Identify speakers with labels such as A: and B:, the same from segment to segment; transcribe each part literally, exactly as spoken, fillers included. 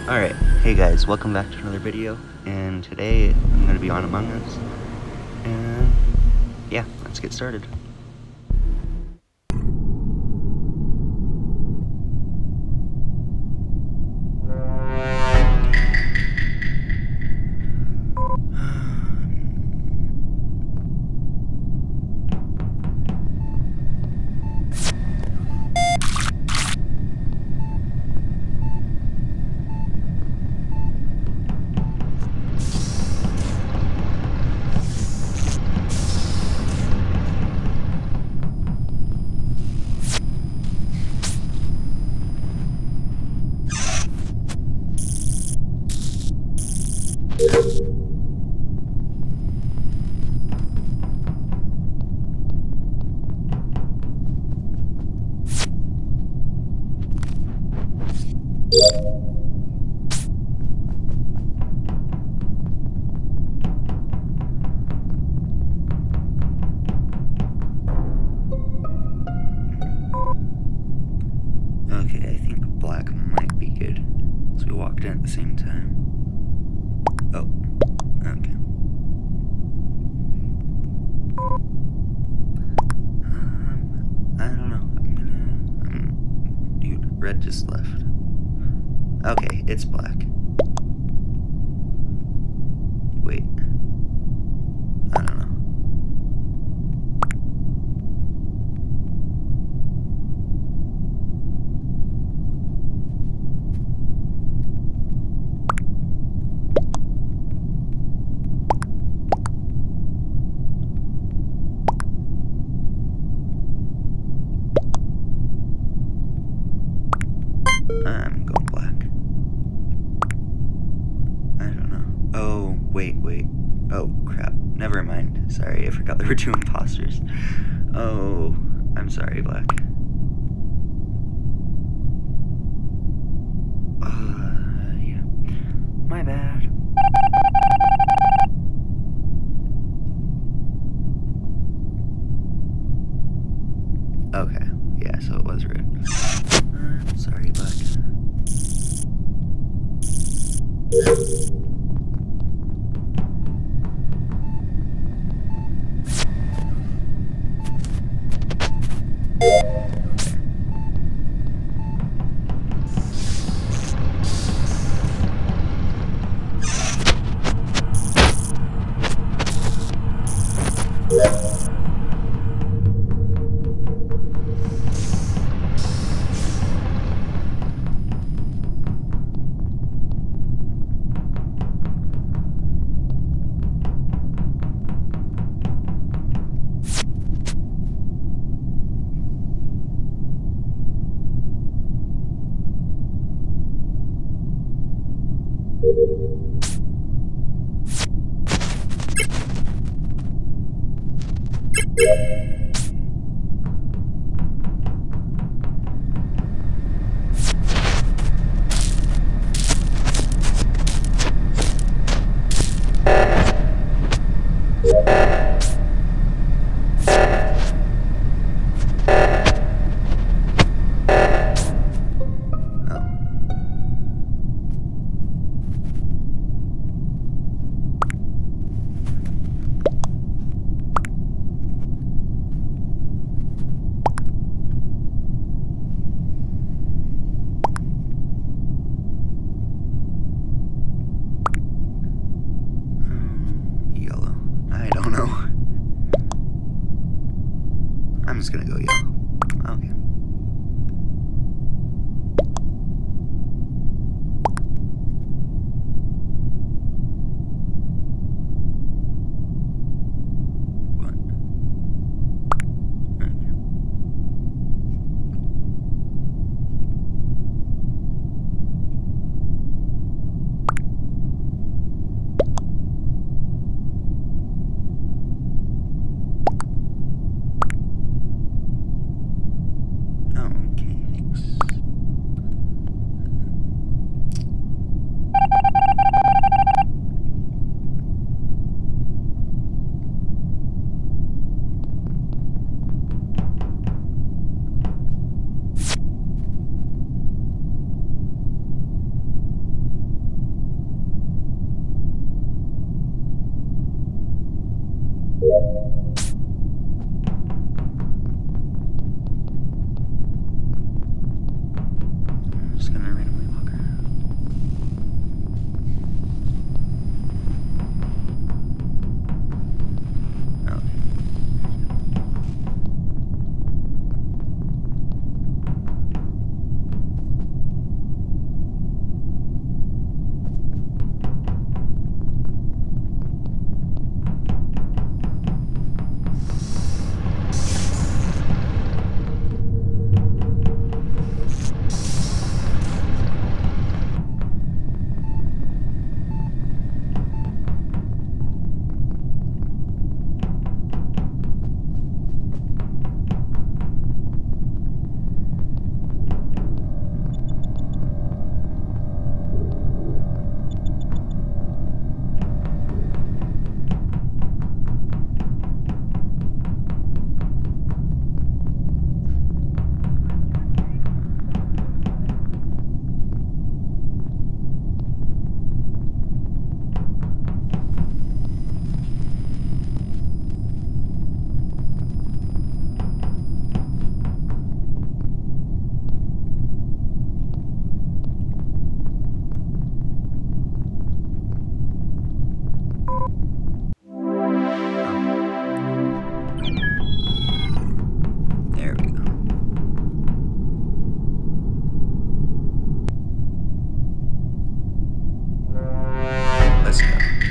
A: Alright, hey guys, welcome back to another video, and today I'm going to be on Among Us, and yeah, let's get started. Okay, I think black might be good, so we walked in at the same time. Oh, okay. Um, I don't know, I'm gonna, um, dude, red just left. Okay, it's black. Wait. I don't know. I'm going black. I don't know. Oh, wait, wait. Oh, crap. Never mind. Sorry, I forgot there were two imposters. Oh, I'm sorry, black. Uh, yeah. My bad. Okay, yeah, so it was red. Uh, sorry, black. I'm just gonna go yellow. Okay. What? Okay.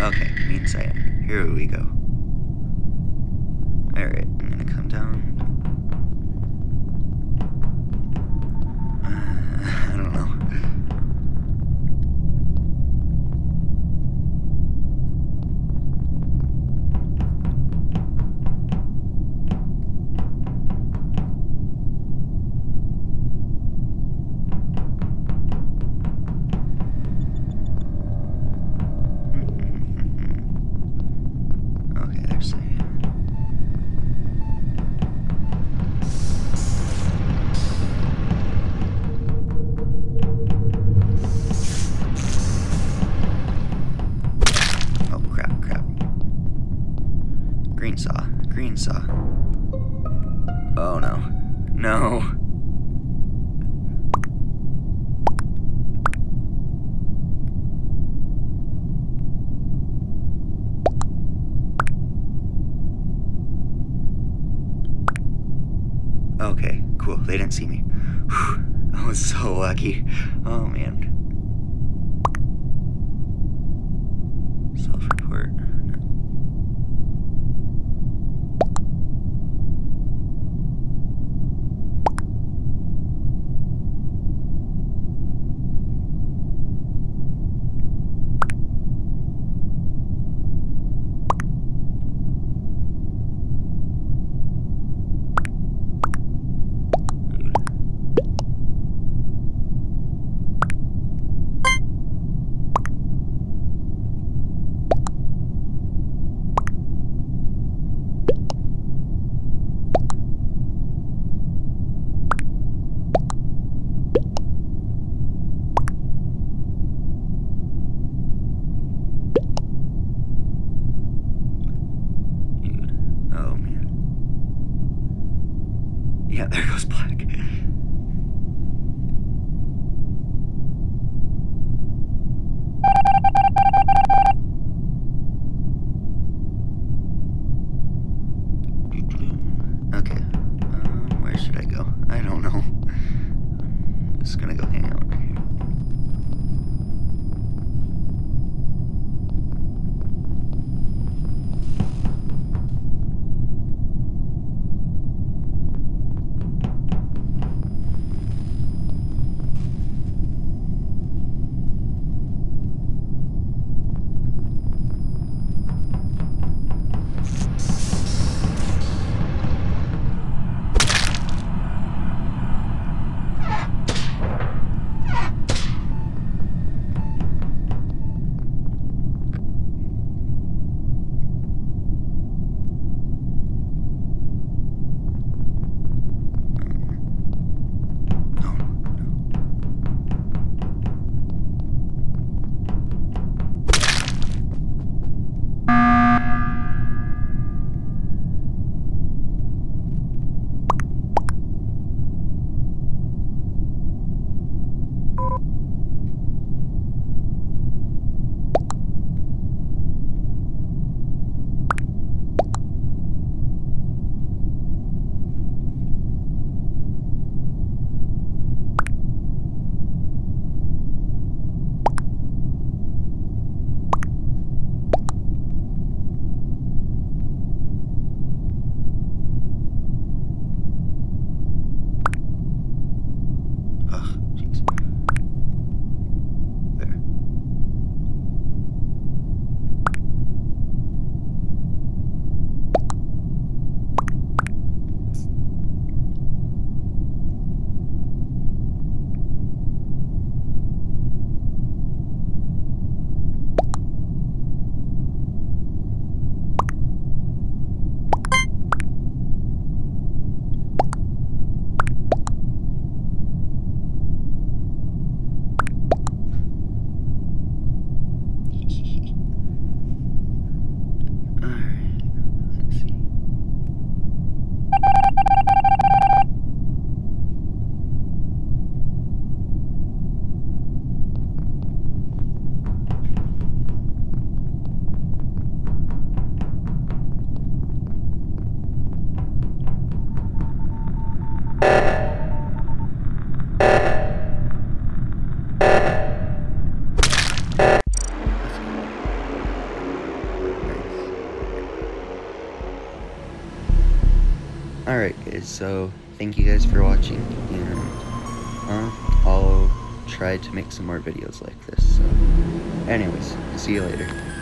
A: Okay, mean cyan. Here we go. Alright, I'm gonna come down. Uh, I don't know. Okay, there's cyan. Oh, crap, crap. Green saw. Green saw. Oh, no. No. Okay, cool. They didn't see me. Whew, I was so lucky. Oh, man. Self-report. No. anyways, so thank you guys for watching, and uh, I'll try to make some more videos like this. So anyways, see you later.